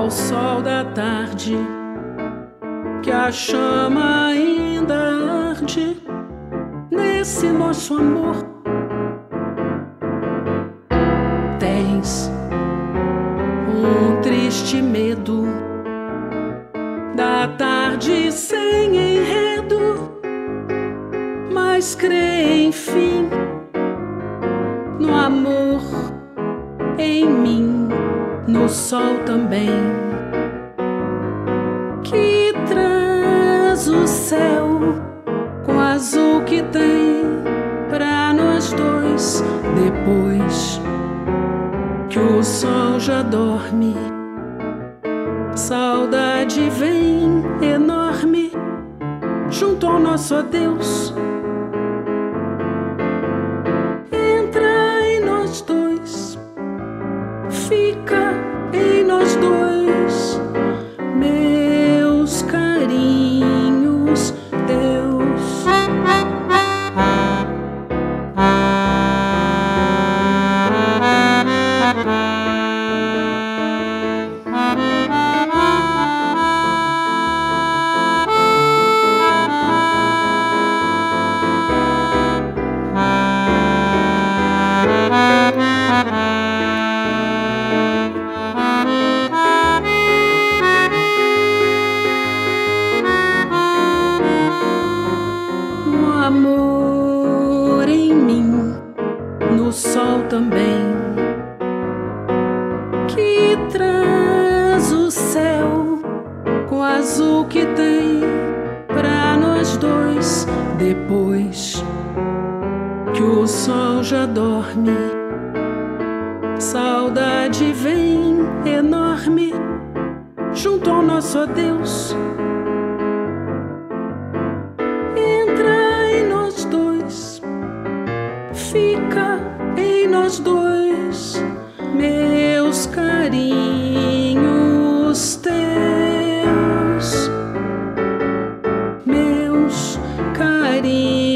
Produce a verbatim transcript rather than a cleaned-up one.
ao sol da tarde, que a chama ainda arde nesse nosso amor. Tens um triste medo da tarde sem enredo, mas crê enfim no amor em mim, no sol também, que traz o céu com o azul que tem pra nós dois. Depois que o sol já dorme, saudade vem enorme junto ao nosso adeus. Entra em nós dois, fica em nós dois, meus carinhos, Deus. Amor em mim, no sol também, que traz o céu com o azul que tem pra nós dois. Depois que o sol já dorme, saudade vem enorme junto ao nosso adeus. Fica em nós dois, meus carinhos, teus, meus carinhos.